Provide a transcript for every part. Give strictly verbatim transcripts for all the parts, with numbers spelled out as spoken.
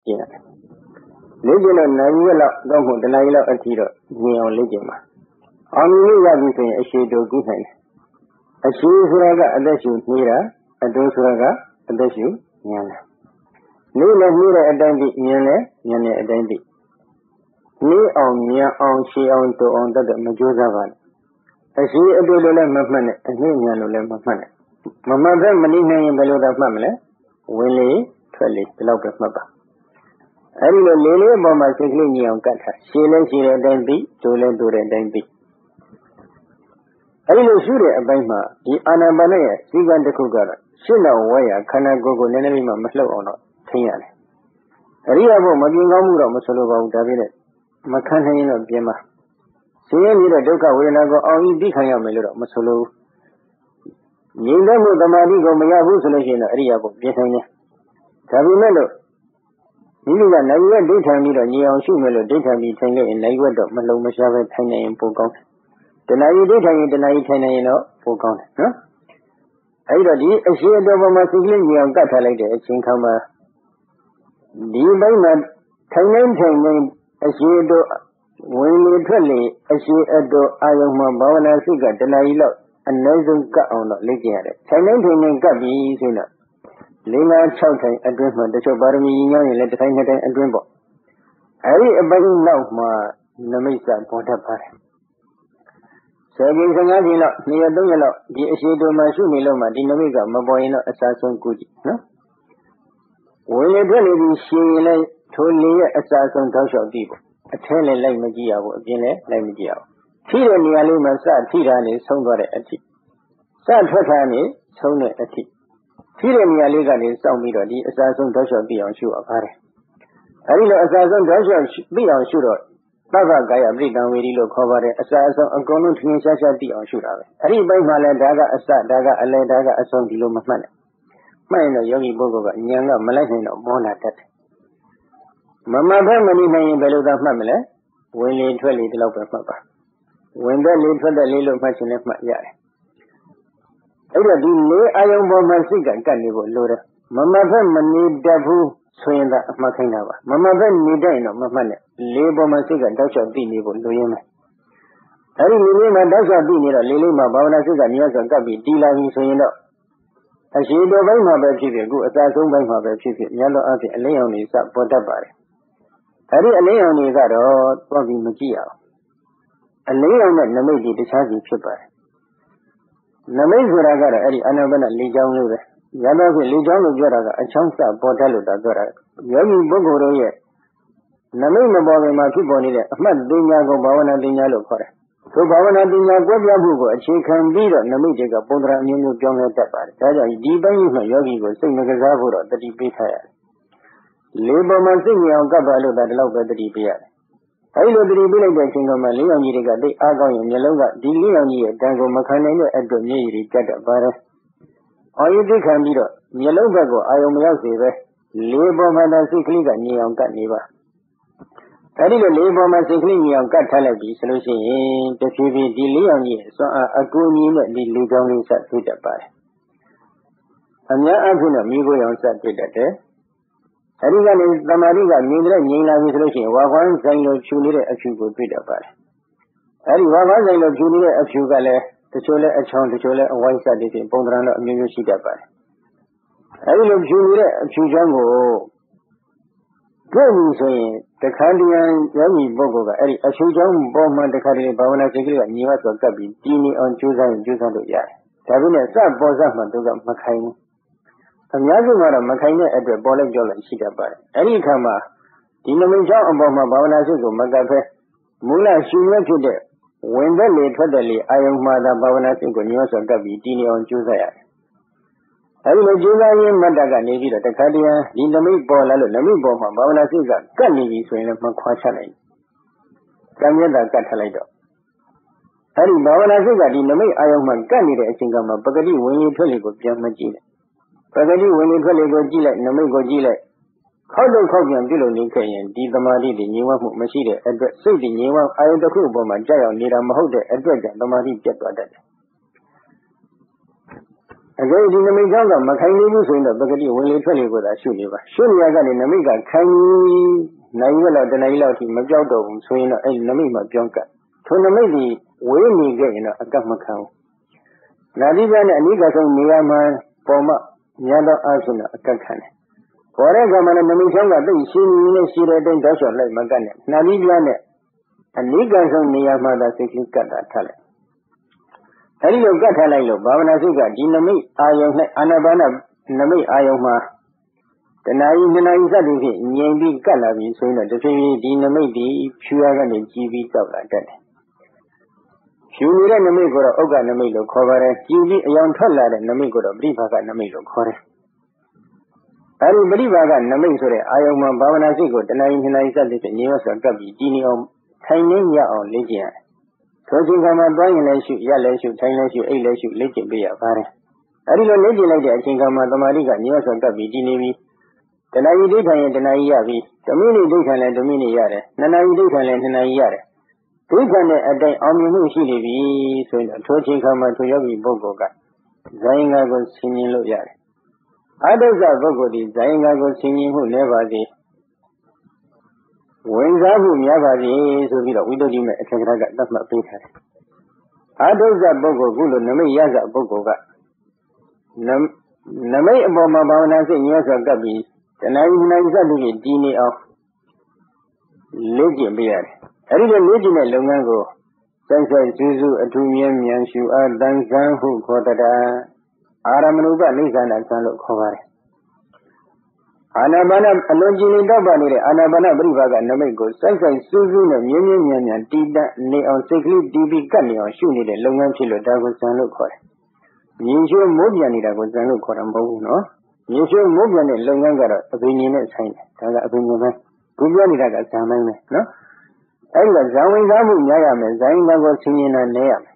ကျင့်ရတယ်လေ့ကျင့်တော့နိုင်ရလောက်တော့မဟုတ်တနိုင်လောက်အထိတော့မြင်အောင်လေ့ကျင့်ပါအောင်မြင်ရပြီဆိုရင်အရှိတူကုနိုင်တယ်အရှိဆိုတာကအသက်ရှူနေတာအတူဆိုတာကအသက်ရှူဉာဏ်လားနေလည်းနေတဲ့အတိုင်းသိဉာဏ်လည်းဉာဏ်နဲ့အတိုင်းသိနေအောင်ဉာဏ်အောင်ရှည်အောင်တူအောင်တတ်တဲ့မကြိုးစားပါနဲ့အရှိအတူလိုလည်းမမှတ်နဲ့အနှိမ့်ဉာဏ်လိုလည်းမမှတ်နဲ့မမှတ်ဘဲမနေနိုင်ရင်ဘယ်လိုသာမှတ်မလဲဝင်လေထွက်လေဒီလောက်ပဲမှတ်ပါအဲ့ဒီလိုလေးလေးအပေါ်မှာစိတ်ကလေးညင်အောင်ကတ်ထားရှည်လဲရှည်တဲ့အတိုင်းသိတူလဲတူတဲ့အတိုင်းသိအဲ့ဒီလိုရှုတဲ့အပိုင်းမှာဒီအာနာပါနရဲ့စီကံတစ်ခုကတော့ရှင်းတော့ဝဲရခန္ဓာကိုယ်ကိုနည်းနည်းလေးမှမလှုပ်အောင်တော့ထိရတယ်အရိယာဘုမပြင်းကောင်းမှုတော့မဆိုလိုပါဘူးဒါပြည့်နဲ့မခံနိုင်ရင်တော့ပြင်းပါဆင်းရဲနေတဲ့ဒုက္ခဝေဒနာကိုအောင်ဤသိခံရမယ်လို့တော့မဆိုလိုဘူးငြိမ်သက်မှုတမာတိကိုမရဘူးဆိုလို့ရှိရင်တော့အရိယာဘုပြင်းနိုင်တယ်ဒါပေမဲ့လို့မိမိကနိုင်ရွက်ဒိဋ္ဌံပြီးတော့ညီအောင်ရှုမယ်လို့ဒိဋ္ဌံပြီးထိုင်လို့ရင်နိုင်ရွက်တော့မလုံမရှားပဲထိုင်နေရင်ပိုကောင်းတယ်တဏှာကြီးဒိဋ္ဌံကြီးတဏှာကြီးထိုင်နေရင်တော့ပိုကောင်းတယ်နော်အဲ့တော့ဒီအရှိအတော်ပေါ်မှာစိတ်ကလေးညီအောင်ကတ်ထားလိုက်တဲ့အချိန်ခါမှာဒီဘက်မှာထိုင်နေထိုင်နေအရှိအတော်ဝင်လေထွက်လေအရှိအတော်အာယုံမှာဘာဝနာစိတ်ကတဏှာကြီးလောက်အနည်းဆုံးကတ်အောင်တော့လေ့ကျင့်ရတယ်ထိုင်နေထိုင်နေကတ်ပြီးဆိုတော့လေးငါး၆ထိုင်အတွင်းမှာတချို့ပါရမီညောင်းရင်လည်းတစ်ထိုင်နှစ်ထိုင်အတွင်းပေါ့အဲဒီအပိုင်းနောက်မှာနမိတ်စပေါ်တတ်ပါတယ်ဆယ်ကြိမ်ဆယ်ငါးကြိမ်လောက်နှစ်ရက်သုံးရက်လောက်ဒီအရှိတုံမှာရှုနေလို့မှဒီနမိတ်ကမပေါ်ရင်တော့အစားဆုံးကုကြည့်နော်ဝင်လေထွက်လေပြီးရှင်ရင်လည်းထိုလေးရဲ့အစားဆုံးတောက်လျှောက်ကြည့်ပေါ့အထဲလည်းလိုက်မကြည့်ရဘူးအပြင်လည်းလိုက်မကြည့်ရဘူးထိတဲ့နေရာလေးမှာစထိတာနေဆုံးသွားတဲ့အထိစထွက်တာနေဆုံးတဲ့အထိထိတဲ့နေရာလေးကနေစောင့်ပြီးတော့ဒီအစားဆုံးတောက်လျှောက်သိအောင်ရှုရပါတယ်အဲဒီလိုအစားဆုံးတောက်လျှောက်သိအောင်ရှုတော့သဗ္ဗကာယပရိတံဝေဒီလို့ခေါ်ပါတယ်အစားအဆုံးအကုန်လုံးထင်ရှားရှားသိအောင်ရှုတာပဲအဲ့ဒီဘက်မှာလည်းဒါကအစဒါကအလယ်ဒါကအဆုံးဒီလိုမမှတ်နဲ့မှတ်ရင်တော့ယောဂီပုဂ္ဂိုလ်ကဉာဏ်ကမလိုက်နိုင်တော့မောလာတတ်တယ်မမှတ်ဘဲမနေနိုင်ရင်ဘယ်လိုသာမှတ်မလဲဝင်လေထွက်လေဒီလောက်ပဲမှတ်ပါဝင်တဲ့လေထွက်တဲ့လေလို့မှတ်ခြင်းနဲ့မှတ်ရတယ်အဲ့တော့ဒီလေးအာယုံပေါ်မှာစိတ်ကကတ်နေဖို့လိုတယ်မမှတ်ဘဲမနေတတ်ဘူးဆိုရင်သာအမှတ်ခိုင်းတာပါမမှတ်ဘဲနေတတ်ရင်တော့မမှတ်နဲ့လေးပေါ်မှာစိတ်ကတောက်လျှောက်သိနေဖို့လိုရင်းမယ်အဲ့ဒီလေးလေးမှာတောက်လျှောက်သိနေတော့လေးလေးမှာဘာဝနာစိတ်ကမြတ်စွာကပ်ပြီးတည်လာပြီဆိုရင်တော့အရှိတော်ပိုင်းမှာပဲဖြစ်ဖြစ်အခုအစဆုံးပိုင်းမှာပဲဖြစ်ဖြစ်မြတ်တော်အဖြစ်အလင်းရောင်တွေစပေါ်တတ်ပါတယ်အဲ့ဒီအလင်းရောင်တွေကတော့တော့ပြီးမကြည့်ရအောင်အလင်းရောင်နဲ့နမိတ်တွေတခြားစီဖြစ်ပါတယ်နမိတ်ဆိုတာကတော့အဲ့ဒီအာနာပါနလေးချောင်းလေးပဲရတော့ဖြင့်လေးချောင်းလို့ပြောတာကအချောင်းစပေါ်တတ်လို့တာပြောတာယောဂီပုဂ္ဂိုလ်တို့ရဲ့နမိတ်မပေါ်ခင်မှာဖြစ်ပေါ်နေတဲ့အမှတ်ပညာကိုဘာဝနာပညာလို့ခေါ်တယ်ထိုဘာဝနာပညာကွဲပြားမှုကိုအခြေခံပြီးတော့နမိတ်တွေကပုံသဏ္ဍာန်အမျိုးမျိုးပြောင်းလဲတတ်ပါတယ်ဒါကြောင့်ဒီပိုင်းမှာယောဂီကိုစိတ်မကစားဖို့တော့တတိပေးထားရတယ်လေးပေါ်မှာစိတ်မြအောင်ကပ်ပါလို့ဒါဒီလောက်ပဲတတိပေးရတယ်အဲဒီလိုတတိပေးလိုက်တဲ့အချိန်ကမှလေးရောင်ကြီးတွေကတိတ်အားကောင်းရင်မျက်လုံးကဒီလေးရောင်ကြီးရဲ့တန်ကိုမခံနိုင်တဲ့အတွက်မျက်ရည်တွေကျတတ်ပါတယ်အာယုသိခံပြီးတော့မျက်လုံးဘက်ကိုအာယုံမရောက်စေပဲလေးပေါ်မှာသာစိတ်ကလေးကညင်အောင်ကတ်နေပါအဲဒီလိုလေးပေါ်မှာစိတ်ကလေးညင်အောင်ကတ်ထားလိုက်ပြီဆိုလို့ရှိရင်တဖြည်းဖြည်းဒီလေးရောင်ကြီးရဲ့စွမ်းအားအကူအညီနဲ့ဒီလေးချောင်းလေးဆက်တွေ့တတ်ပါတယ်အများအားဖြင့်တော့မိခိုးရောင်ဆက်တွေ့တတ်တယ်အဲဒီကနေသမာဓိကငြိမ်တဲ့ငြိမ်လာပြီဆိုလို့ရှိရင်ဝါခွမ်းဆိုင်လိုဖြူနေတဲ့အဖြူကိုတွေ့တတ်ပါတယ်အဲဒီဝါခွမ်းဆိုင်လိုဖြူနေတဲ့အဖြူကလည်းတချို့လဲအချောင်းတချို့လဲအဝိုင်းဆက်တွေဖြင့်ပုံသဏ္ဍာန်တော့အမျိုးမျိုးရှိတတ်ပါတယ်အဲဒီလိုဖြူနေတဲ့အဖြူချောင်းကိုတွေ့ပြီဆိုရင်တခါတည်းယောဂီပုဂ္ဂိုလ်ကအဲ့ဒီအဖြူချောင်းပေါ်မှတခါတည်းဘာဝနာစိတ်ကလေးကညီမဆိုကပ်ပြီးတည်နေအောင်ကြိုးစားရင်ကြိုးစားလို့ရတယ်ဒါပေမဲ့စပေါ်စမှသူကမခိုင်ဘူးအများစုကတော့မခိုင်တဲ့အတွက်ပေါ်လိုက်ကြောက်လိုက်ရှိတတ်ပါတယ်အဲ့ဒီအခါမှာဒီနမိတ်ချောင်းအပေါ်မှာဘာဝနာစိတ်ကိုမကပ်ဖဲမူလရှင်ရွက်ဖြစ်တဲ့ဝင်သက်လေထွက်သက်လေအာယုံမှာသာဘာဝနာစိတ်ကိုညီမဆိုကပ်ပြီးတည်နေအောင်ကြိုးစားရတယ်အဲဒီလိုကြိုးစားရင်းမတ္တကနေပြီးတော့တခါတည်းဒီနမိတ်ပေါ်လာလို့နမိတ်ပေါ်မှာဘာဝနာစိတ်ကကတ်နေပြီဆိုရင်လည်းမခွာချနိုင်ဘူး။ကံမြတ်တာကတ်ထလိုက်တော့အဲဒီဘာဝနာစိတ်ကဒီနမိတ်အာယုံမှာကတ်နေတဲ့အချိန်ကမှပဂတိဝင်လေထွက်လေကိုပြန်မကြည့်နဲ့။ပဂတိဝင်လေထွက်လေကိုကြည့်လိုက်နမိတ်ကိုကြည့်လိုက်ခောက်တော့ခောက်ပြန်ပြုလုပ်နေခဲ့ရင်ဒီသမာဓိတွေငြိမ်ဝမှုမရှိတဲ့အတွက်စိတ်တွေငြိမ်ဝအာယုံတစ်ခုအပေါ်မှာကြောက်ရောက်နေတာမဟုတ်တဲ့အတွက်ကြောင့်သမာဓိပြတ်သွားတတ်တယ်။အခုဒီနမိတ်ကြောင့်ကမခိုင်နေဘူးဆိုရင်တော့ပကတိဝင်လေထွက်လေကိုသာရှုနေပါရှုနေရကနေနမိတ်ကခိုင်နိုင်ရတော့တဏှာကြီးလောက်ထိမပြောက်တော့ဘူးဆိုရင်တော့အဲ့ဒီနမိတ်မှာပြောင်းကပ်ထိုနမိတ်ဒီဝေးနေခဲ့ရင်တော့အကပ်မခံဘူးနာတိပြနဲ့အနိကဆုံးနေရာမှာပေါ်မှာညတော့အားဆိုတော့အကပ်ခံတယ်ပေါ်တဲ့ကမှလည်းနမိတ်ချောင်းကသိရှင်းနေနဲ့ရှိတဲ့အတိုင်းတောက်လျှောက်လိုက်မကတ်နဲ့နာတိပြနဲ့အနိကဆုံးနေရာမှာသာစိတ်ကလေးကတ်တာထားလိုက်အဲဒီလိုကတ်ထားလိုက်လို့ဘာဝနာစိတ်ကဒီနမိတ်အာယုံနဲ့အာနာပါနနမိတ်အာယုံမှာတဏှာကြီးနှစ်နာရီစသည်ဖြင့်ငြိမ်ပြီးကတ်လာပြီဆိုရင်တော့တစ်ဖြည်းဖြည်းဒီနမိတ်ဒီဖြူရကနေကြီးပြီးတောက်လာတတ်တယ်ဖြူနေတဲ့နမိတ်ကိုတော့ဥက္ကနမိတ်လို့ခေါ်ပါတယ်ကြီးပြီးအယောင်ထွက်လာတဲ့နမိတ်ကိုတော့ပရိဘာကနမိတ်လို့ခေါ်တယ်အဲဒီပရိဘာကနမိတ်ဆိုတဲ့အာယုံမှာဘာဝနာစိတ်ကိုတဏှာကြီးနှစ်နာရီစသည်ဖြင့်ငြိမ်ရစွာကတ်ပြီးတည်နေအောင်ထိုင်နေရအောင်လေ့ကျင့်ရတယ်ထိုချိန်ကမှသွားရင်လည်းရှုရလည်းရှုထိုင်လည်းရှုအိတ်လည်းရှုလေ့ကျင့်ပေးရပါတယ်အဲဒီလိုလေ့ကျင့်လိုက်တဲ့အချိန်ကမှသမာဓိကညှို့ဆွတ်ကပ်ပြီးတည်နေပြီတဏှာကြီးဒိဋ္ဌံရင်တဏှာကြီးရပြီဓမိနိဒိဋ္ဌံလည်းဓမိနိရတယ်နှစ်နာရီဒိဋ္ဌံလည်းနှစ်နာရီရတယ်ဒိဋ္ဌံနဲ့အတိုင်းအောင်မြင်မှုရှိနေပြီဆိုရင်ထိုချိန်ကမှထိုယောဂီပုဂ္ဂိုလ်ကဇာယင်္ဂကိုဆင်ញင်လို့ရတယ်အတုဇပုဂ္ဂိုလ်ဒီဇာယင်္ဂကိုဆင်ញင်မှုလည်းပါစေဝင်စားမှုများပါစေဆိုပြီးတော့ဝိတ္တုမဲ့အထက်ကကသတ်မှတ်ပေးထားတယ်အတုဇပုဂ္ဂိုလ်ကုလို့နမိတ်ရဇပုဂ္ဂိုလ်ကနမိတ်အပေါ်မှာဘာဝနာစိတ်ညှို့ဆွတ်ကပ်ပြီးတဏှာကြီးနှစ်နာရီစသည်ဖြင့်တည်နေအောင်လေ့ကျင့်ပေးရတယ်အဲဒီလိုလေ့ကျင့်တဲ့လုပ်ငန်းကိုစိုက်စိုက်စူးစူးအထူးမြဲမြံရှုအားတန်ဆန်းဟုခေါ်တတာအာရမဏုပနိစ္စနာဆန်းလို့ခေါ်ပါတယ်အာနာပါနအလွန်ကြည်လင်တောက်ပနေတဲ့အာနာပါနပရိပါကနမိတ်ကိုစိုက်စိုက်စူးစူးနဲ့မြဲမြဲမြံမြံတည်တတ်နေအောင်စိတ်ကလေးတည်ပြီးကပ်နေအောင်ရှုနေတဲ့လုပ်ငန်းဖြစ်လို့ဒါကိုဆန်းလို့ခေါ်တယ်မြင်ရှုမိုးပြန်နေတာကိုဆန်းလို့ခေါ်တာမဟုတ်ဘူးနော်မြင်ရှုမိုးပြန်တဲ့လုပ်ငန်းကတော့အဘိညာဉ်နဲ့ဆိုင်တယ်ဒါကအဘိညာဉ်ပဲခုပြောနေတာကဇာမိုင်းပဲနော်အဲ့ဒါဇာဝင်စားမှုများရမယ်ဇာရင်ကိုဆင်ញင်တာနည်းရမယ်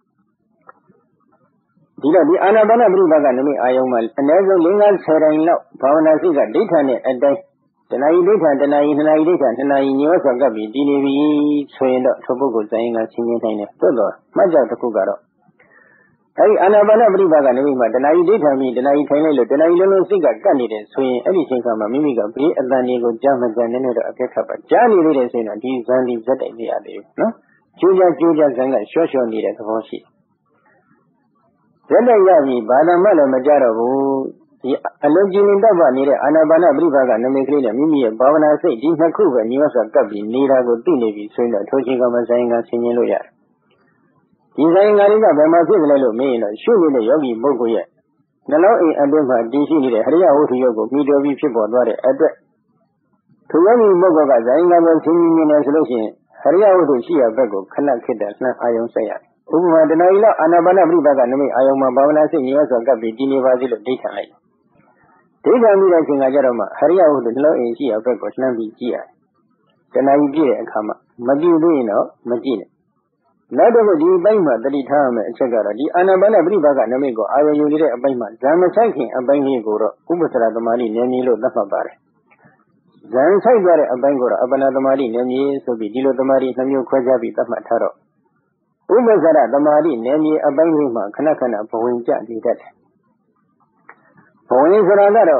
ဒီတော့ဒီအာနာပါနပရိပါကနမိတ်အာယုံမှာအနည်းဆုံး၄-၅၀တိုင်လောက်ဘာဝနာစိတ်ကဒိဋ္ဌာနဲ့အတိုင်းတဏှာကြီးဒိဋ္ဌာတဏှာကြီးနှစ်နာရီဒိဋ္ဌာနှစ်နာရီညှို့ဆွတ်ကပ်ပြီးတည်နေပြီဆိုရင်တော့ထိုပုဂ္ဂိုလ်ဇာရင်ကဆင်ញင်နိုင်တယ်သို့တော့မှတ်ကြောက်တစ်ခုကတော့အဲဒီအာနာပါနပရိပါကနမိတ်မှာတဏှာကြီးဒိဋ္ဌာပြီးတဏှာကြီးထိုင်လိုက်လို့တဏှာကြီးလုံးလုံးစိတ်ကကပ်နေတယ်ဆိုရင်အဲ့ဒီချိန်ခါမှာမိမိကဘေးအတန်တွေကိုကြားမှကြားနေနေတော့အကဲခတ်ပါကြားနေသေးတယ်ဆိုရင်တော့ဒီဇန်ဒီဇက်တိုင်မရသေးဘူးနော်ကျိုးကြကျိုးကြဇန်ကရှော့ရှော့နေတဲ့သဘောရှိဇက်တိုင်ရပြီဘာသာမှလည်းမကြတော့ဘူးဒီအလုံးကြီးလင်တော့ပါနေတဲ့အာနာပါနပရိပါကနမိတ်ကလေးနဲ့မိမိရဲ့ဘာဝနာစိတ်ဒီနှစ်ခုပဲညီမစွာကပ်ပြီးနေတာကိုသိနေပြီဆိုရင်တော့ထိုချိန်ကမှဇာရင်ကဆင်ញင်လို့ရတယ်ဒီဇာရင်ကလေးကဘယ်မှာဖြစ်ကြလဲလို့မေးရင်တော့ရှုနေတဲ့ယောဂီပုဂ္ဂိုလ်ရဲ့နှလုံးအိမ်အတွင်းမှာတည်ရှိနေတဲ့ဟရိယဝတ္ထုရုပ်ကိုမိတော်ပြီးဖြစ်ပေါ်သွားတဲ့အတွက်ထိုယောဂီပုဂ္ဂိုလ်ကဇာရင်ကကိုဆင်ញင်နေတယ်ဆိုလို့ရှိရင်ဟရိယဝတ္ထုရှိရဘက်ကိုခဏခေတ္တနှံအာယုံဆက်ရတယ်ဥပမာတဏှာကြီးလောက်အာနာပါနပရိပါကနမိတ်အာယုံမှာဘာဝနာစိတ်ညှို့ဆွတ်ကပ်ပြီးတည်နေပါစေလို့ဒိဋ္ဌာလိုက်ဒိဋ္ဌာပြီးတဲ့အချိန်ကကြတော့မှဟရိယဝတ္ထုနှလုံးအိမ်ရှိရဘက်ကိုနှံပြီးကြည့်ရတယ်တဏှာကြီးပြည့်တဲ့အခါမှာမကြည့်သေးရင်တော့မကြည့်နဲ့နောက်တော့ဒီအပိုင်းမှာတတိထားရမယ်အချက်ကတော့ဒီအာနာပါနပရိပါကနမိတ်ကိုအာရုံယူနေတဲ့အပိုင်းမှာဇံမဆိုင်ခင်အပိုင်းလေးကိုတော့ဥပ္ပစရသမာဓိနယ်မြေလို့သတ်မှတ်ပါတယ်ဇံဆိုင်သွားတဲ့အပိုင်းကိုတော့အပ္ပနာသမာဓိနယ်မြေဆိုပြီးဒီလိုသမာဓိနှမျိုးခွဲခြားပြီးသတ်မှတ်ထားတော့ဥပ္ပစရသမာဓိနယ်မြေအပိုင်းလေးမှာခဏခဏဘဝင်ကျနေတတ်တယ်ဘဝင်ဆိုတာကတော့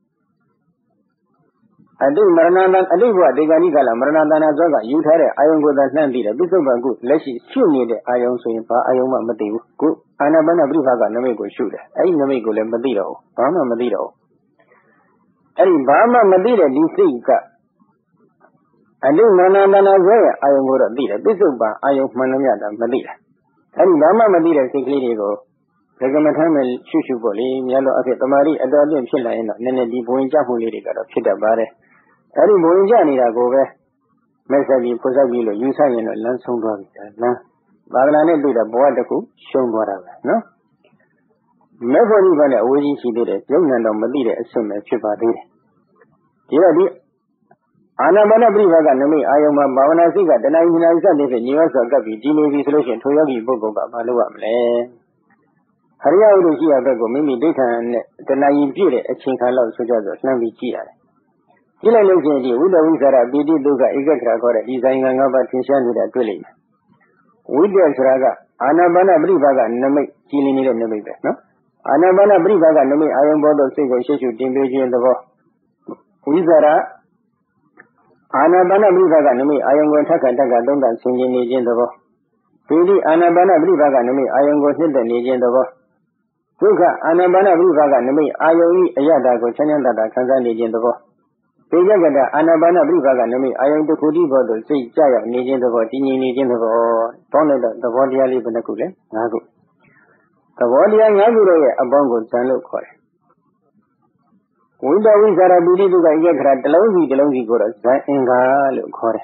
အတိမရဏတန်အတိဘဝဒေဂာနိကလာမရဏတနာဇောကယူထားတဲ့အာယုံကိုသာနှံ့ပြီးတယ်ပစ္စုပ္ပန်ကုလက်ရှိရှုနေတဲ့အာယုံဆိုရင်ဘာအာယုံမှမသိဘူးခုအာနာပါနပရိပါကနမိတ်ကိုရှုတယ်အဲ့ဒီနမိတ်ကိုလည်းမသိတော့ဘူးဘာမှမသိတော့ဘူးအဲ့ဒီဘာမှမသိတဲ့ဒီစိတ်ကအတိမရဏတနာဇောရဲ့အာယုံကိုတော့သိတယ်ပစ္စုပ္ပန်အာယုံမှန်လို့ရတာမသိတာအဲ့ဒီဘာမှမသိတဲ့စိတ်ကလေးတွေကိုဒကမထမ်းမဲ့ရှုရှုဖို့လေမြတ်လို့အဖြစ်တမာတိအတော်အပြည့်ဖြစ်လာရင်တော့နည်းနည်းဒီဘဝင်ကြမှုလေးတွေကတော့ဖြစ်တတ်ပါတယ်အဲ့ဒီဘဝင်ကြနေတာကိုပဲမဲ့ဆက်ပြီးဖွဆက်ပြီးလို့ယူဆရင်တော့လမ်းဆုံးသွားပြီဒါလမ်းသာသနာနဲ့တွေ့တာဘဝတစ်ခုရှုံးသွားတာပဲနော်မဲ့ဖို့ဒီကလည်းအဝေးကြီးရှိသေးတယ်ရုပ်ဉာဏ်တော့မသိတဲ့အဆင့်ပဲဖြစ်ပါသေးတယ်ဒီတော့ဒီအာနာပါနပရိပါကနမိတ်အာယုံမှာဘာဝနာစိတ်ကတဏှာကြီးနာစတဲ့ဖြင့်ညီဝဆောကပ်ပြီးဒီနေပြီဆိုလို့ရှိရင်ထိုယောဂီပုဂ္ဂိုလ်ကဘာလုပ်ရမလဲဟရိယဝတ္ထုရှိရဘက်ကိုမိမိဒိဋ္ဌာနဲ့တဏှာကြီးပြည့်တဲ့အချိန်ခါလောက်ဆိုကြဆိုနှမ်းပြီးကြည့်ရတယ်ကြည့်လိုက်လို့ရှိရင်ဒီဝိတ္တဝိသရပိဋိဒုက္ခဧကခရာခေါ်တဲ့ဒီဇိုင်းကငါးပါးသင်ရှားနေတာတွေ့လိမ့်မယ်ဝိတ္တဆိုတာကအာနာပါနပရိပါကနမိတ်ကြည်လင်နေတဲ့နမိတ်ပဲနော် Anabana Brivaga Numi Iron Bodo Single Shishu Dimbeji in the Bo Wizara Anabana Brivaga Numi Iron Go Taka Taka Don't and Singing in the Bo Pili Anabana Brivaga Numi Iron Go Hit the Niji in the Bo Tuka Anabana Brivaga Numi Ion Ayada Go Chananda Kansan in the Bo Pijagada Anabana Brivaga Numi Iron to Kudi Bodo Say Jaya Niji in the Bo Tini Niji in the Bo Toned the body Ali Benacule Nagu The body and Nagure a bongo Sanlo Kore. Window is a beauty to get at the lonely, the lonely Goras, Inga Kore.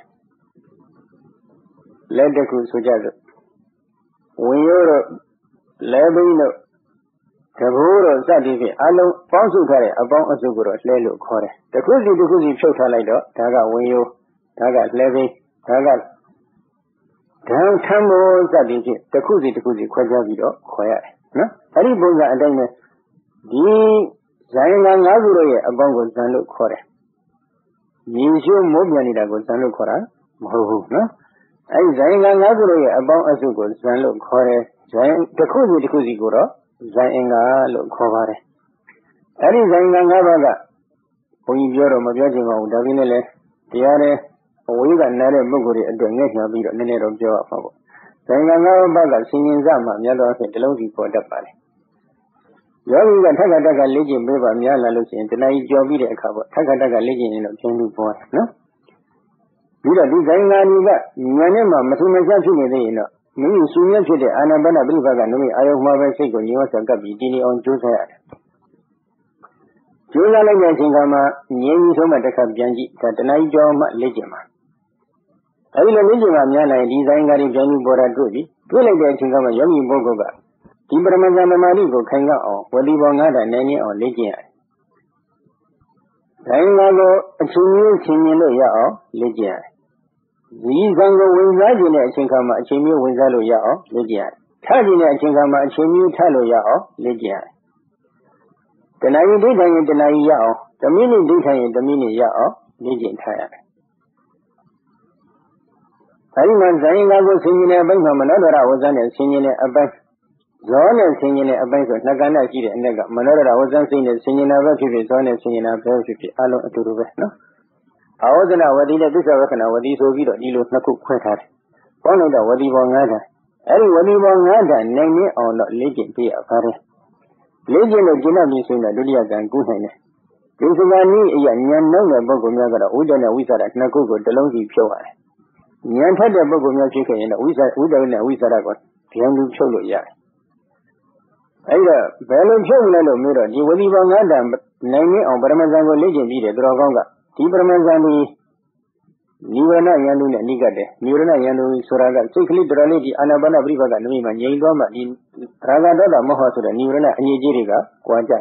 Let the cruise suggest. When you're Labino, Taburo, Sadifi, Allo, Ponsu Kare, upon a Suguro, Lelo Kore. The cruise is the cruise shota like that, Taga, when you Taga, Levy, Taga. Down Tambo, Sadifi, the cruise is the cruise, Quajavido, quiet. No, Hari Boga and then the Zaina Nagure, a bongo Zanlo Kore. Museo Mobianida goes Zanlo Kora, Mohu, no? And Zaina Nagure, a bon Azugo, Zanlo Kore, the Kuzi, the Kuzi Goro, Zaina lo Kovare. Hari Zaina Navaga, Poyoro Mojajima, Davinele, Tiare, Oiga Nare Muguri, and the Nation of the Nene of Joa. Zaina Navaga, singing Zama, Yellow, the Logi for the Pali. Yogi got Takataka legend, Beba, Yala Lucy, and tonight Jovi a cover, Takataka legend in a Kendu boy, no? Vida Zaina Niga, Yanema, Masuma Jackie, no. Maybe sooner to the Anabana Brivaga, no, I have my Sego, New Sagabi, Dini on Joseph. Jola Lagama, Yemi Soma Taka Janji, Tatanai Joma Legema. I will imagine Yana design Gary Johnny Bora Goody, two like the Chingama Yomi Bogoga. Timbermana Marigo Kanga or Wadibongada Nani or Legia. Tainago, a chimney chimney yao, Legia. Zizango Winzajina Chinkama, Chimney Winzalo yao, Legia. Tajina Chinkama, Chimney Talo yao, Legia. The Nai data in the Nai yao, the mini data in the mini yao, Legion Tire. Hariman Zaina was singing a bank of Manora was on and singing a bank. Zone and singing a bank of Nagana Kid and Naga. Manora was on singing and singing a refugee, zone and singing a refugee, Allo to Rubeno. I wasn't a Wadina, this I reckon a Wadiso Vido, Dilo Naku Quetat. One of the Wadibongada. Every Wadibongada, name me or not legend be a party. Legend of Gina Misuna, Dudia than Guhene. This is a knee, a young number of Bogomaga, Udana Wizard at Nakugo, the Longi Pure. Yanta the Bogomia chicken in a wizard, without a wizard, Piano Cholo Yard. Either Bello Cholo Mirror, you will even Adam, namely on Baramazango legend, the Drogonga, Tibermazani, Nivana Yandu Nigade, Murana Yandu Suraga, chiefly the Raleigh, Anabana Brivaga, Nima, Yangoma, in Ragadada Mohosu, Nurana, Nijiriga, Quaja.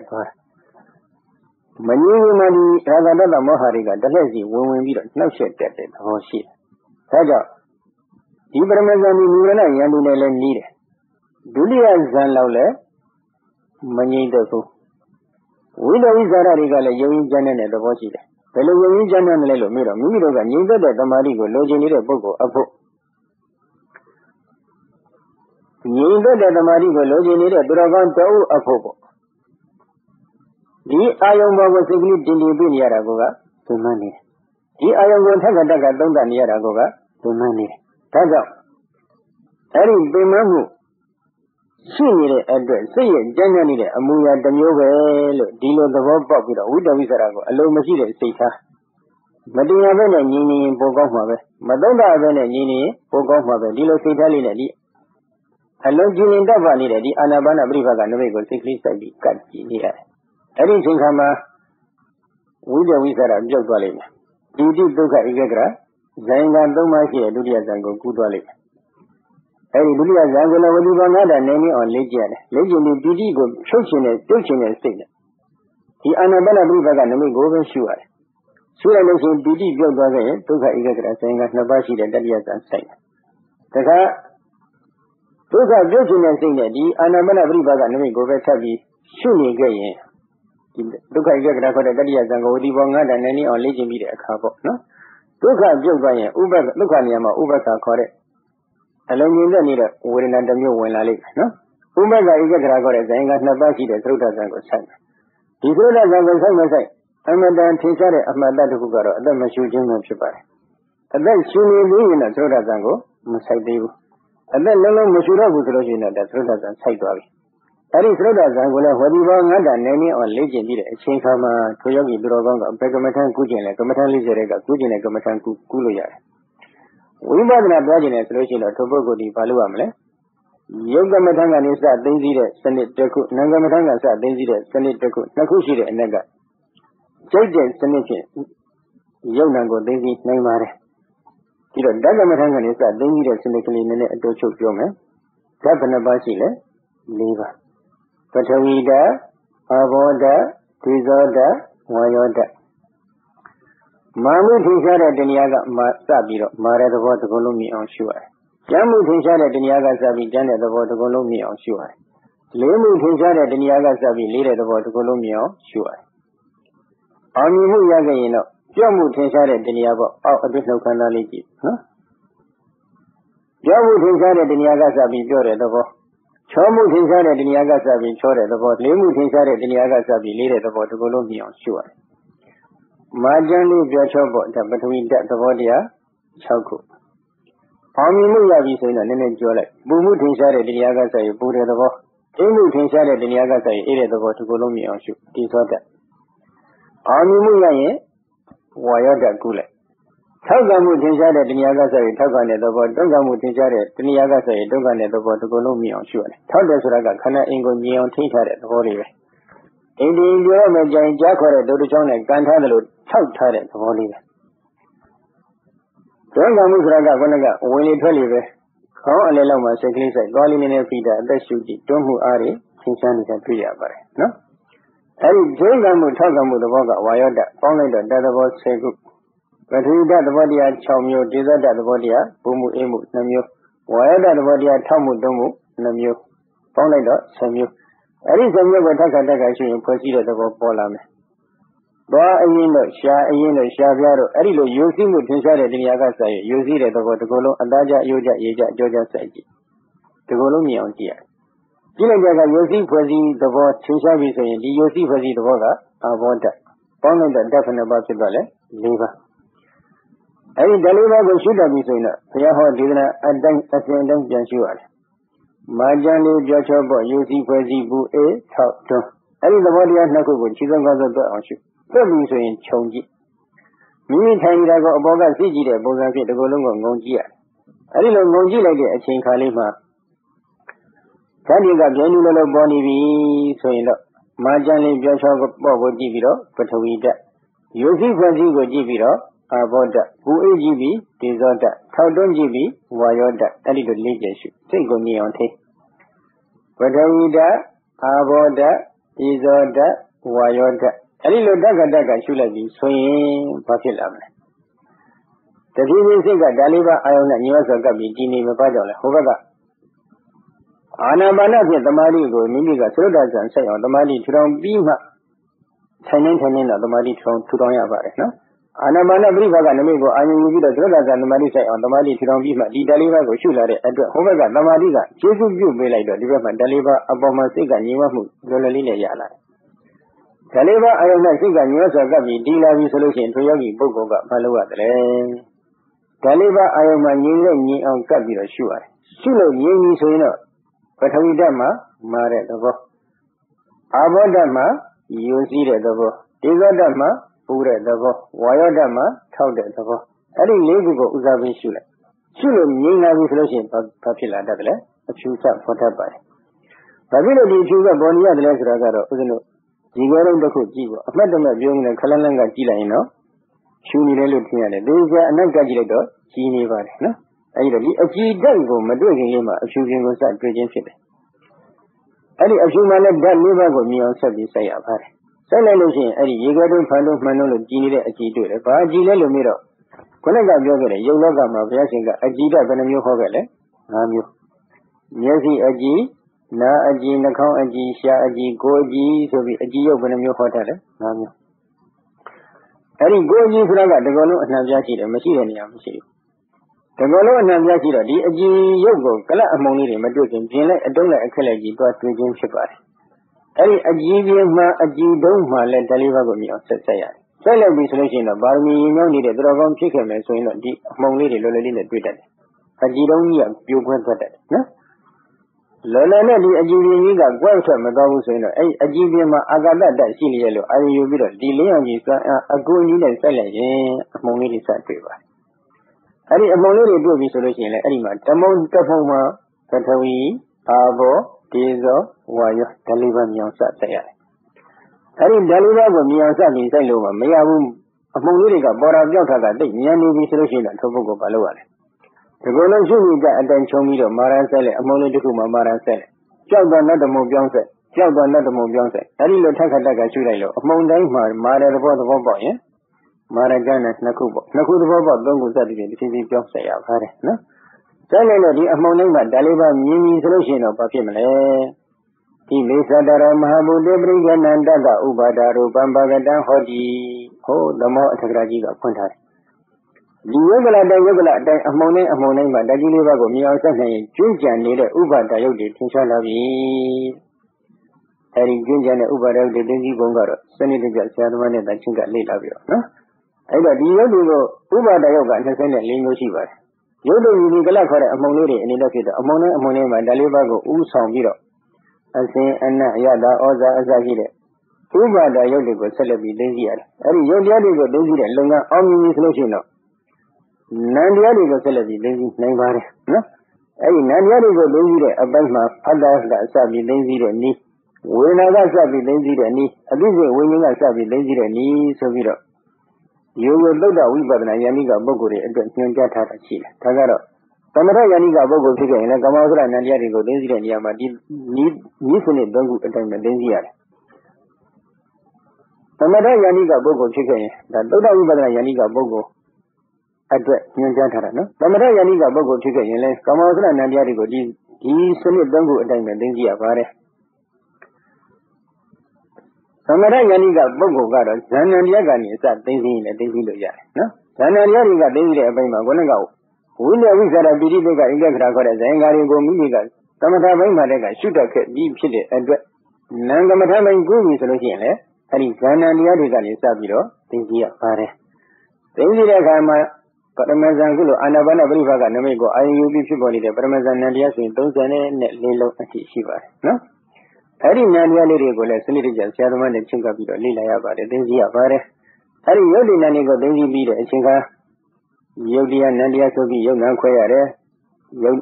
Manu Mani, Ragadada Mohariga, the lazy woman, no shit that it, oh shit. Taja, Ibrahimazani Nurana Yandunela need. Dulia Zanlaule, Manito. We know is a regala, Yogi Janan at the Washita. Fellow Yogi Janan Lelo Miro, Miro, and neither the Marigo, Login Bogo, a book. Neither the Marigo, Login a Dragon Tau, a popo. The Ayoma was a good in Yaragoga, to money. The Ayoma Tagadaga don't than Yaragoga. To money. Taga. Harry Bimamu. See it address. See it generally. Amuya Damuel, Dilo the Rob Popular, with the Wizarago, a low machine, Sita. Madina Vena Nini, Bogoma, Madonna Vena Nini, Bogoma, Dilo Sitalina. Hello, Julian Davani, the Anabana Brivaga, Novego, sickly said the cat here. Anything come with the Wizard, Joe Golem. Did you do a Igagra? Zainga Doma here, Dudia Zango, good wallet. Every Dudia Zango, Wadibana, Nani or Legion. Legion is Didigo, Churchin, Churchin and State. The Anabana Brivaga, Nami, go and sure. Sure, I mentioned Didi Joe Golem, took her Igagra, saying at Nabashi, the Dadias and Saint. The car took her Churchin and Saint, the Anabana Brivaga, Nami, go back to be shooting gay. Took her Igagra for the Dadias and Wadibanga, and Nani or Legion be a couple, no? Look at Joe Bryan, Uber, look at Yama, Uber car correct. Along in the needle, we're not the new one, no? ဥပက္ခဧကဂရာခေါ်တဲ့ဇိုင်းကနှစ်ပါးရှိတဲ့သရုပ်ထဇံကိုစိုက်မယ်ဒီသရုပ်ထဇံကိုစိုက်မစိုက်အမတန်ထင်ရှားတဲ့အမှတ်တတစ်ခုကတော့အသက်မရှူခြင်းပဲဖြစ်ပါတယ်အသက်ရှူနေသေးရင်တော့သရုပ်ထဇံကိုမစိုက်သေးဘူးအသက်လုံးလုံးမရှူတော့ဘူးဆိုလို့ရှိရင်တော့သရုပ်ထဇံစိုက်သွားပြီအဲ့ဒီသရုပ်ထဇံကိုလည်းဝတိဘောငါးတာနေနေအောင်လေ့ကျင့်ပြီးတဲ့အချိန်ခါမှာထိုယောဂီသူတော်ကောင်းကအပေကမ္မထံကုကျင်လေကမ္မထံလေးစေတဲ့ကကုကျင်လေကမ္မထံကုကုလို့ရတယ်ဝိပဿနာပြောကျင်တယ်ဆိုလို့ရှိရင်တော့ထိုပုဂ္ဂိုလ်ဒီဘာလုပ်ရမလဲယုတ်ကမ္မထံကနေစသိသိတဲ့စနစ်တစ်ခုနံကမ္မထံကစသိသိတဲ့စနစ်တစ်ခုနှစ်ခုရှိတဲ့အနက်ကကျိတ်တဲ့စနစ်ဖြင့်ယုတ်နံကိုသိသိနိုင်ပါတယ်ဒီတော့ဓကမ္မထံကနေစသိသိတဲ့စနစ်ကလေးနည်းနည်းအတူချုပ်ပြောမယ်ဓာတ်ဘယ်နှပါရှိလဲ၄ပါးပထဝီဓာတ်အာဘောဓာတ်ဒေဇောဓာတ်ဝါယောဓာတ်မာမှုထင်ရှားတဲ့တရားကမစပြီးတော့မာတဲ့သဘောတစ်ခုလုံးမြင်အောင်ရှုရတယ်ကျမ်းမှုထင်ရှားတဲ့တရားကစပြီးကျမ်းတဲ့သဘောတစ်ခုလုံးမြင်အောင်ရှုရတယ်လေးမှုထင်ရှားတဲ့တရားကစပြီးလေးတဲ့သဘောတစ်ခုလုံးမြင်အောင်ရှုရတယ်အောင်မြင်မှုရခဲ့ရင်တော့ပြော့မှုထင်ရှားတဲ့တရားပေါ့အောက်အပြစ်နှုတ်ခန္ဓာလေးကြည့်နော်ပြော့မှုထင်ရှားတဲ့တရားကစပြီးပြောတဲ့သဘောချောမှုထင်ရှားတဲ့တရားကစပြီးချောတဲ့သဘောလေးမှုထင်ရှားတဲ့တရားကစပြီးလေးတဲ့သဘောဒီလိုလုံးမြင်အောင်ရှုရတယ်မာကျန်လေးပြောချောပေါ့ဒါပထဝီဓာတ်သဘောတရား၆ခုအောင်မြင်မှုရပြီဆိုရင်တော့နည်းနည်းပြောလိုက်ပူမှုထင်ရှားတဲ့တရားကစပြီးပူတဲ့သဘောအိမ်မှုထင်ရှားတဲ့တရားကစပြီးအေးတဲ့သဘောဒီလိုလုံးမြင်အောင်ရှုဒီသောဓာတ်အောင်မြင်မှုရရင်ဝါယောဓာတ်ကုလိုက်ထောက်ကမှုထင်ရှားတဲ့တရားကစပြီးထောက်ကန်တဲ့သဘောတုံ့ကမှုထင်ရှားတဲ့တရားကစပြီးတုံ့ကန်တဲ့သဘောဒီလိုလုံးမြင်အောင်ရှုရတယ်ထောက်တယ်ဆိုတာကခန္ဓာအင်ကိုမြင်အောင်ထိထားတဲ့သဘောတွေပဲအိမ်ဒီပြောရမယ်ကြရင်ကြားခေါ်တဲ့ဒုတိယချောင်းနဲ့ကန်ထားတယ်လို့ထောက်ထားတဲ့သဘောလေးပဲတုံ့ကမှုဆိုတာကခုနကဝင်လေထွက်လေပဲခေါင်းအလယ်လောက်မှာစိတ်ကလေးစိုက်သွားလေးနည်းနည်းဖိတာအသက်ရှူကြည့်တွန်းမှုအားတွေသင်္ချမ်းနေတာတွေ့ရပါတယ်နော်အဲဒီဒုက္ခမှုထောက်ကမှုသဘောကဝါယောဓာတ်ပေါင်းလိုက်တော့ဓာတ်သဘော၁၀ခုပထဝီဓာတ်သဘောတရား၆မျိုးဒေဇဓာတ်သဘောတရားဘုံမှုအေးမှု၂မျိုးဝါယောဓာတ်သဘောတရားထောက်မှုတွန်းမှု၂မျိုးပေါင်းလိုက်တော့၁၀မျိုးအဲဒီ၁၀မျိုးကိုထပ်ခါတက်ခါရှိရင်ဖွဲ့စည်းတဲ့သဘောပေါ်လာမယ်သွားအရင်တော့ရှာအရင်တော့ရှာပြတော့အဲ့ဒီလိုယိုစီးမှုထင်ရှားတဲ့တရားကစရယိုစီးတဲ့သဘောဒီကုလုံးအသားကြအယိုးကြရေကြအကြောကြစိုက်ကြည့်ဒီကုလုံးမြင်အောင်ကြည့်ရကြည့်လိုက်ကြကယိုစီးဖွဲ့စည်းသဘောထင်ရှားပြီဆိုရင်ဒီယိုစီးဖွဲ့စည်းသဘောကအာဘောဓာတ်ပေါင်းလိုက်တဲ့ဓာတ်ခဏပါဖြစ်တော့လေ၄ပါးအဲ့ဒီဓာတ်၄ပါးကိုရှုတတ်ပြီဆိုရင်တော့ဘုရားဟောဒေသနာအတိုင်းအစဉ်အတိုင်းပြန်ရှုရတယ်မာကျန်လေးပြောချောပေါ့ယိုစီးဖွဲ့စည်းဘူးအေးထောက်တွန်းအဲ့ဒီသဘောတရားနှစ်ခုကိုခြေစုံကောင်းဆုံးတွေ့အောင်ရှုပြတ်ပြီဆိုရင်ခြုံကြည့်မိမိထိုင်နေတာကိုအပေါ်ကသိကြည့်တဲ့ပုံစံဖြင့်ဒီကုလုံးကိုငုံကြည့်ရတယ်အဲဒီလိုငုံကြည့်လိုက်တဲ့အချိန်ခါလေးမှာဓာတ်တွေကပြင်းပြလို့လို့ပေါ်နေပြီဆိုရင်တော့မာကျန်လေးပြောချောပေါ့ကိုကြည့်ပြီးတော့ပထဝီဓာတ်ယိုစီးဖွဲ့စည်းကိုကြည့်ပြီးတော့အာဘောဓာတ်ပူအေးကြည့်ပြီးဒေဇောဓာတ်ထောက်တွန်းကြည့်ပြီးဝါယောဓာတ်အဲဒီလိုလေးကျရှုစိတ်ကိုမြင်အောင်ထိပထဝီဓာတ်အာဘောဓာတ်ဒေဇောဓာတ်ဝါယောဓာတ်အဲ့ဒီလိုဓာတ်ကဓာတ်ကရှုလိုက်ပြီးဆိုရင်ဘာဖြစ်လာမလဲတတိယစိတ်ကဓာလေးပါအာယုံနဲ့ညောစောကပ်ပြီးဒီနေမပါကြောင်လဲဟိုဘက်ကအာနာပါနဖြင့်သမာဓိကိုမိမိကသရုပ်ဓာတ်ဆံဆက်အောင်သမာဓိထူထောင်ပြီးမှထိုင်နေထိုင်နေတော့သမာဓိထူထောင်ထူထောင်ရပါတယ်နော်အာနာပါနပြိပါကနမိတ်ကိုအာရုံယူပြီးတော့သရုပ်ဓာတ်ဆံသမာဓိဆက်အောင်သမာဓိထူထောင်ပြီးမှဒီဓာလေးပါကိုရှုလာတဲ့အတွက်ဟိုဘက်ကသမာဓိကကျေစုပြုပေးလိုက်တော့ဒီဘက်မှာဓာလေးပါအပေါ်မှာစိတ်ကညီမမှုလောလောလေးနဲ့ရလာတယ်ဓာလေးပါအာယုံနဲ့စိတ်ကညောစောကပ်ပြီးဒီလာပြီဆိုလို့ရှိရင်ထိုယောဂီပုဂ္ဂိုလ်ကမလုပ်ရတယ်ဓာလေးပါအာယုံမှာငြိမ်တဲ့ငြိမ်အောင်ကပ်ပြီးတော့ရှုရတယ်ရှုလို့ငြိမ်ပြီဆိုရင်တော့ပထဝီဓာတ်မှာမာတဲ့သဘောအာဘောဓာတ်မှာယိုစီးတဲ့သဘောဒေဇောဓာတ်မှာပူတဲ့သဘောဝါယောဓာတ်မှာထောက်တဲ့သဘောအဲ့ဒီလေးခုကိုဦးစားပေးရှုလိုက်ရှုလို့ငြိမ်လာပြီဆိုလို့ရှိရင်ဘာဖြစ်လာတတ်တယ်အဖြူစဖော်တတ်ပါတယ်ဘာဖြစ်လို့ဒီအဖြူကပေါ်နေရတယ်လဲဆိုတာကတော့ဦးဇင်းတို့ဒီကွဲလုံးတစ်ခုကြည့်ပေါ့အမှတ်တမဲ့ပြုံးနေခလန်းလန်းကကြည့်လိုက်ရင်တော့ရှူနေတယ်လို့ထင်ရတယ်ဒီကျအနောက်ကကြည့်လိုက်တော့ကြီးနေပါတယ်နော်အဲဒီတော့ဒီအကြည်ဓာတ်ကိုမတွေ့ခင်လေးမှာအဖြူပြင်ကိုစတွေ့ခြင်းဖြစ်တယ်အဲ့ဒီအဖြူမှလည်းဓာတ်လေးပါးကိုမြင်အောင်ဆက်ပြီးစိုက်ရပါတယ်စိုက်လိုက်လို့ရှိရင်အဲ့ဒီရေခွဲတုံးဖန်တုံးမှန်တုံးလို့ကြည်နေတဲ့အကြည်တွေ့တယ်ဘာအကြည်လဲလို့မေးတော့ခုနကပြောခဲ့တဲ့ယုတ်လောကမှာဘုရားရှင်ကအကြည်ဓာတ်ဘယ်နှမျိုးဟောခဲ့လဲ၅မျိုးမျက်စိအကြည်နာအကြည်နှာခေါင်းအကြည်ရှားအကြည်ကိုယ်အကြည်ဆိုပြီးအကြည်ရုပ်ဘယ်နှမျိုးဟောထားလဲ၅မျိုးအဲ့ဒီကိုယ်အကြည်ဆိုတာကတကယ်လို့အနှံ့ပြားရှိတယ်မရှိတဲ့နေရာမရှိဘူး The Golona Yakira, the Aji Yogo, Kala among the Madrid, Jin like a donor, a Kalagi, to a twin shipper. Any Ajivian, Aji Doma, let deliver me on Sataya. Silent resolution of Barmy, no need a dragon chicken, and so in the among the Lolina Britain. Ajidonia, you went for that. Lolana, the Ajivian, welcome, Magabu, Ajivian, Agada, that Silio, I you will delay on you, a good need and silent among the side paper. Any among the good resolution, Anima, Tamon, Tapoma, Katawi, Avo, Tizo, Wire, deliver me on Sataya. Any deliver me on Sati, Saloma, Mayabum, among the Bora Jota, the Yanni resolution at Tobogo Paloa. The Golden Jumi got a then show me the Maran Sele, among the Kuma Maran Sele. Jabba not the Mobianse, Jabba not the Mobianse. Any little Takataka Chulelo, among them, Mara the Board of Boy, Maragana, Nakubo, Nakubo, don't go that again, the city of say, I've had it, no? Similarly, among them, deliver me solution of Papimale. He may Sadara Mahabu Debrigan and Daga Ubadaru Bambagadan Hodi, oh, the more Tagraji of Punta. The Yogala, the Yogala, the Amone, Amone, but the Gilivago, Miao, Junjan needed Ubada Yodi, Tinshalavi. Harry Junjan and Ubada, the Dingy Bongaro, Sunny the Jalsaman and the Chinga Lila, no? I got the Yogo, Ubada Yoga, and the Senate Lingo Shiva. Yodo, you will for among the and in Amone, Amone, and Dalivago, Usam Viro. And say, and Yada, Oza, Azagire. Uba, the Yodigo, Celebi, Desier. Every Yodigo, Desier, Lunga, Omni Solution. Nandiadigo, Celebi, Desi, Naivare. No? Every Nandiadigo, Desier, a Basma, Adas, Sabi, Desier, Ni. When I got Sabi, Desier, Ni. A busy winning a Sabi, Desier, Ni, Soviro. You will look at Wiba and Yaniga Boguri against Nyangata, Tagaro. Tamara Yaniga Bogo figure in a Gamazra and Yadigo, Desier, and Yama did need Nissan Dongu at the Desier. Tamara Yaniga Bogo chicken, that Doda Wiba Yaniga Bogo at Nyangata, no? Tamara Yaniga Bogo chicken, and Gamazra and Yadigo, he sent Dongu at the Desier. Tamara Yaniga Bogo got a Zan and Yagani is that Desi in a Desi, no? Zan and Yaniga Desi by Magonago. We know we got a biddy bigger in the Krakow as Angari go Minigal. Tamata Madega shoot a deep shit and Nangamatama in Gumi solution, eh? And it's Zan and Yadigan is Sabiro, Desi of Pare. Desi Gama, Paramazangulo, Anabana Brivaga, Namigo, I U B Shiboni, the Paramazan Nadia, those and Lilo and Shiva, no? Harry Nania Lirigo, Senator Sherman and Chinkapito, Lila Yaba, the Desi of Pare. Harry Yodi Nanigo, Desi Bida, and Chinka. Yodia Nadia Sobi, Yona Quayare, Yod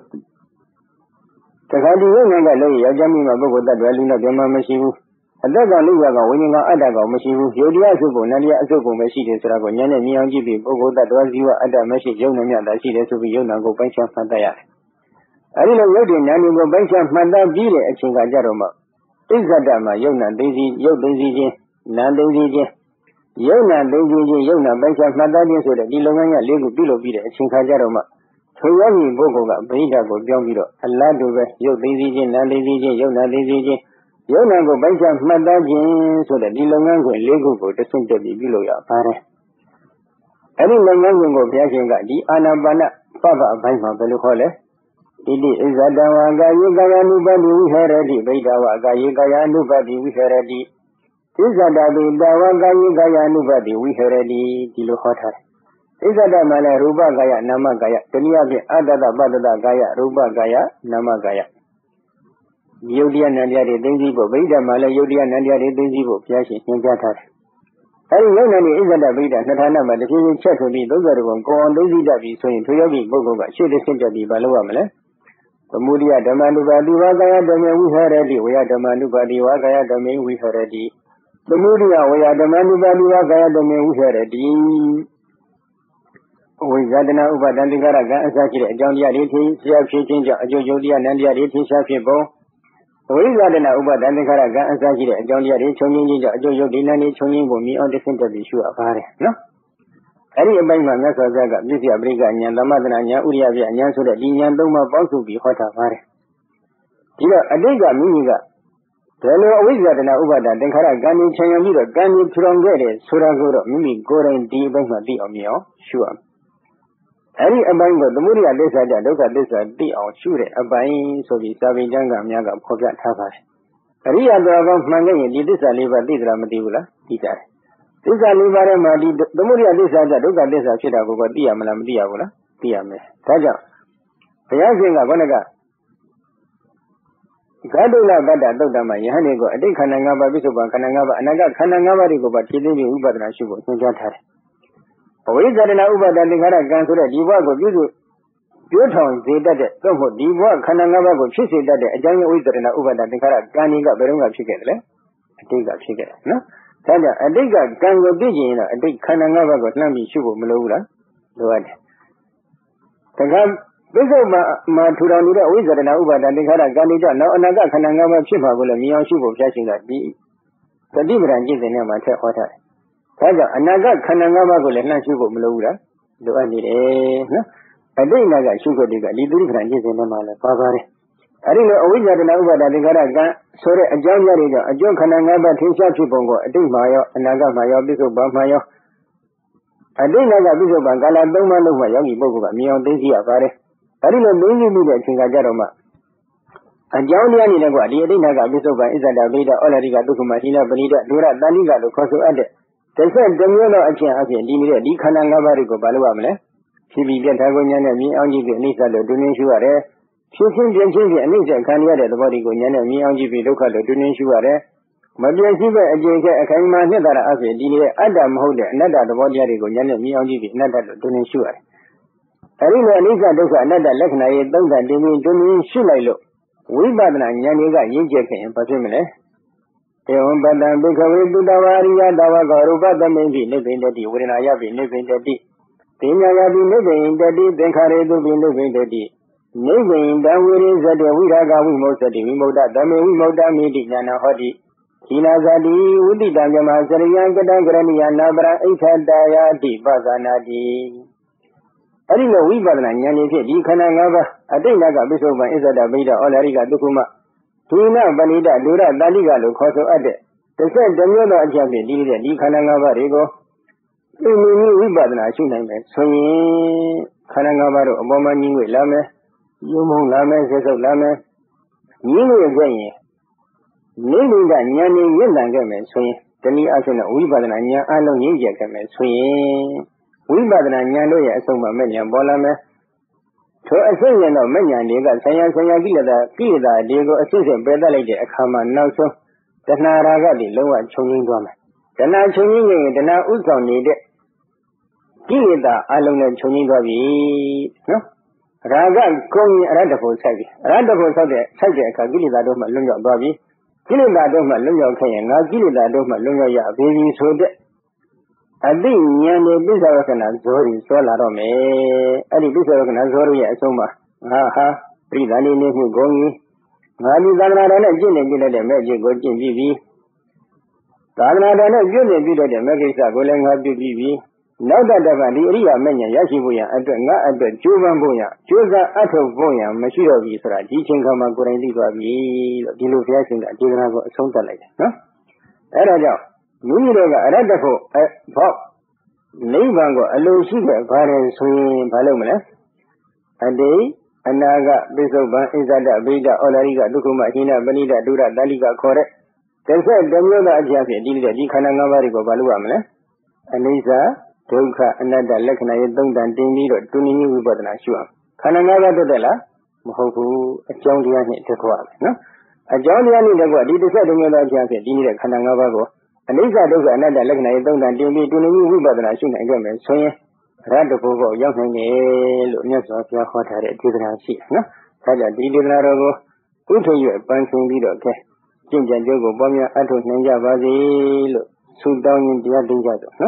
Takadi Yonga, Yajami Mabogo, that Valina Dema Mashivu. A dog on Luga, winning out Adago Mashivu, Yodia Subo, Nadia Subo, Machine, Saragoyan, and Miangi, Bogo, that was you at the Mashi, Yona, that she is to be Yona, go Bansham Fantaya. I don't know Yodi, Nani go Bansham Fanta, Vile, a Chinga Jaroma. Is that Dama, Yona, Daisy, Yo Daisy, Nan Daisy. Yona, Daisy, Yona, Bansham Fantania, so that Dilongania, Lego, Bilo, Vida, Chinka Jaroma. Toyami, Bogoga, Brida, go Jambiro, a lad over, Yo Daisy, Nan Daisy, Yona Daisy. Yona go Bansham Fantania, so that Dilongan go Lego go to Santa Bilo, your pare. Any Langan go Piakinga, the Anabana, Papa, Bansham Beluhole. It is a Dawaga, Yugaya, nobody we heard it, Bedawaga, Yugaya, nobody we heard it. Isadabi, Dawaga, Yugaya, nobody we heard it, Dilohota. Isadamana, Ruba Gaya, Namagaya, Teniabi, Adada, Badada Gaya, Ruba Gaya, Namagaya. Yodia Nadia, Denzibo, Beda Mala, Yodia Nadia, Denzibo, Piashi, Ninjatar. Harry Yonani is a Davida, Natana, but the King Chat will be those that will go on Daisy Davi, so in Toyobi, Bogoga, she is sent to be Baluamala. The Mudia, the Manubadi, Wagaya, the man we heard ready, we are the Manubadi, Wagaya, the man we heard ready. The Mudia, we are the Manubadi, Wagaya, the man we heard ready. We got an over Dandigaraga, Zakir, John Yaditi, Shafi, Jodia, Nandia, Shafi, Bo. We got an over Dandigaraga, Zakir, John Yaditi, Jojo Dinani, Choni, me on the center of the issue of Pare, no? Any of my Nasa Zaga, Lucia Briga, and the Madana, Uria, and Yansu, the Dinan Doma, both to be hot of Pare. You know, a diga, Miniga. Tell you always that an over that Denkara, Gani, Chayamida, Gani, Turangere, Suragoro, Mimi, Gora, and D. Bama, D. Omio, sure. Any abang got the Muria Desa, Doka Desa, the out shoot a buying so the Sabi Janga Miaga Pogat Tava. Ria Dava Manga, did this a liver, this Ramadula, Tita. This a liver, the Muria Desa, Doka Desa, Chidago, Diamalam Diavola, Diame. Taja. Payazing Agonaga. Gadula Gada Dodama, Yahanego, a day Kanangaba, Bisuba, Kanangaba, and I got Kanangaba, but he didn't Uber and Shubo, Jatar. Away that in Uber than the Gara Gansura, Divago, Beautown, they did it. Don't put Diva, Kanangaba, she said that a young wizard in Uber than the Gara Ganiga, Berunga chicken, a dig of chicken, no? Taja, a dig of Gango Bigi, a big Kanangaba got Nami Shubo Malura, do it. The Gam. Bishop Maturani wizard and Uber than the Gara Ganija, no another Kanangaba Chipa will a meal Shubo catching that be. The different is the name I tell what I. Taja, another Kanangaba will not Shubo Malura, do I need a a day naga sugar digger, the different is the name of Pavare. I didn't know a wizard and Uber than the Gara sorry, a John Yariga, a John Kanangaba, Tisha Chibongo, a day Mayo, another Mayo, Bishop Bamayo. A day naga Bishop Bangala, Doma Luma, Yogi Boga, me on Daisy Avare. I didn't know maybe that Singajaroma. And Jauliani Nagua, the Edinaga Bisoba is a Davida, Olariga, Dukumatina, Benita, Dura, Daniga, Lucoso Ade. They said, Demuno Achian, Dini, Dikanangabarigo, Baluamle. She began Tagonian and me, Angie, Nisa, the Dunin Shuare. She seemed to change and Nisa Kanya, the body Gonian and me, Angie, Luca, the Dunin Shuare. Madia Siva, a Jake, a Kaiman, Nedara, Dini, Adam Holder, Nada, the body Gonian and me, Angie, Nada, the Dunin Shuare. Arina Nisa does another Lekna, don't that they mean to me, Shulailo. We bad and Yaniga, Yijak in Pasimile. Eon Badan, because we do the Varia, Dava Garuba, the maybe living the D, when I have been living the D. Then I have been living the D, then Kare do be living the D. Living down with is that we raga we most of the Wimoda, the may we moda meeting and a hottie. Hina Zadi, Woody Dangama, Zarian, Gadangrani, and Nabra, Echa Daya, D, Bazanadi. I didn't know we were an Yanni, Kanangaba, I think I got Bishop is a Davida, Olariga, Dukuma. Tuina, Vanida, Dura, Daliga, Lucoso Ade. They said, the Muno Ajami, Didi, Kanangaba, Rigo. We knew we were an Ashuname. So, Kanangaba, Obama, Niwe Lame, Yumo Lame, Zeso Lame, Niwe Zay. Naming that Yanni Yilangame, so, then he asked we were an Anya, I know Yijakaman, so. We bad and Yano, so many and Bolame. So I say, you know, many and they got Saya Saya Gila, Gila, Diego, associate brother lady, a common now so. The Naraga, the lower Chonging Dome. The now Chonging, the now Uzo needed. Gila, alone and Chonging Dovi. No? Raga, going Radafo Sagi. Radafo Sagi, Gila, Doma Lunga Bobby. Gila, Doma Lunga Kayan, Gila, Doma Lunga, baby, so that. I think Yanni Bizarre and Azori, so Larome, Adi Bizarre and Azori, Soma. Aha, Ridani, Gongi. Nani Dana and Jin and the magic good in B V. Dana and Jin and the magic are going up to B V. Now that the Valiria Mania Yashibuya, and the Juvan Juza Ato Boya, Machiro Visra, teaching Kamaguran Divavi, Dilufiasin, and Divago, something like that. Huh? Eraja. Muriga, Radafo, Pop, Nevango, Alusiga, Parents, Swing, Palomena. A day, Anaga, Bisoba, Izada, Vega, Olariga, Dukuma, Hina, Benida, Dura, Daliga, Corre. They said, Demiola Ajafi, Dilda, Dikanangavarigo, Baluamana. Anisa, Toka, another Lekana, Dundan, Dini, or Tuni, Ubadana, Shua. Kanangava de Della, Mohoku, a Jondian, Tequan, no? A Jondian in the body, they said, Demiola Ajafi, Dini, Kanangavago. And these are those another like I don't and they do we but I should again so Radapo, young Yes of your hot head, children see, no? Saja did Narago, who to you a bunching leader, okay? Jinja Jogo, Bomia, Ato, Ninja Vazi, suit down in the Adinjado, no?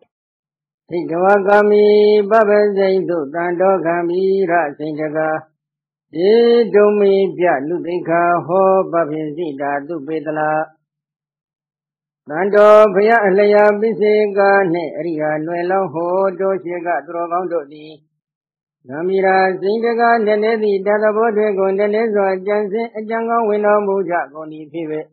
Hikawakami, Baba Zaido, Dandogami, Rasinjaga, Ye do me, Pia, Lubika, Ho, Babinzida, Dubedala. Nando Pia Alaya Bisega Ne Ria Nuela Ho Do Shega Drogondo di Namira Zindaga Nenevi Dadabote Gondenezo Jansi Janga Wino Muja Goni Pive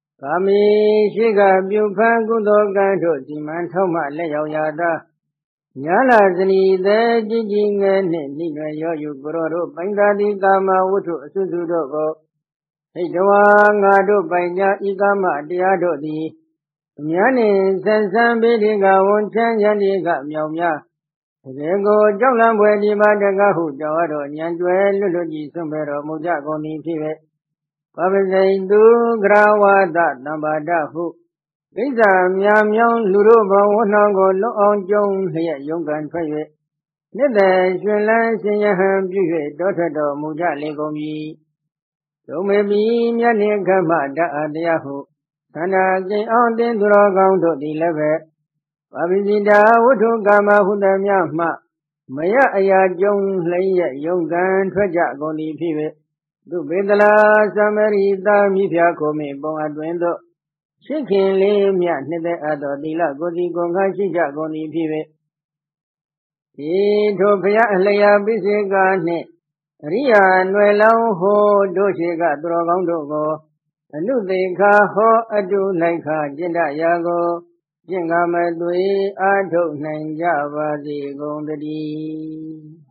Kami Shiga Bupan Gudo Gando Diman Toma Leo Yada ညာလာဇနီသေးကြည်ကြည်ငယ်နှင့်နိရွယ်ရောယူကိုရောတို့ပိုင်သာတိကာမဝတ္ထုအစွစုတို့ကိုဟိတဝါငါတို့ပိုင်ညာဤကာမတရားတို့သည်အများနှင့်ဆက်ဆံပေဒီကဝန်ချမ်းရန်ဒီကမြောင်များတကယ်ကိုကြောက်လန့်ဖွယ်ဒီပါတကားဟုကြောက်တော်ညံကျွဲလွတ်လွတ်ကြီးဆွံ့ပဲတော်မူကြကုန်သည်ဖြစ်၍ပပစိန်သူဂရဝဒတံပါဒဟုကိစ္စမြာမြောင်းလူတို့ဘဝနှောင်းကိုလွတ်အောင်ကြုံလျက်ယုံကန်ထွက်၍နှစ်သက်ရွှင်လန်းရှင်ယဟန်ပြု၍တောထွက်တော်မူကြလေကုန်ပြီဒုံမေပိမြတ်နှင့်ခမတအတရားဟုသန္တာကိန်အောင်တင်သူတော်ကောင်းတို့သည်လည်းပဲပပိစိတာဝတ္ထုကာမဟုသမျှမှမရအရာကြုံလျက်ယုံကန်ထွက်ကြကုန်သည်ဖြစ်၍သူပေတလာသမရိတာမိဖျားကိုမေပုံအတွင်သို့ရှိခင်လေးမြနှစ်သက်အပ်သောသီလကိုယ်စီကိုယ်ခန့်ရှိကြကုန်သည်ဖြစ်၍ဒီထိုဘုရားအလျာပိစေကနှင့်အရိယာနွယ်လောင်းဟောတို့ရှိကသူတော်ကောင်းတို့ကိုအနုသေခာဟောအတုလိုက်ခာจิตတရာကိုကျင့်ကမသွေအားထုတ်နိုင်ကြပါစေကုန်သတည်း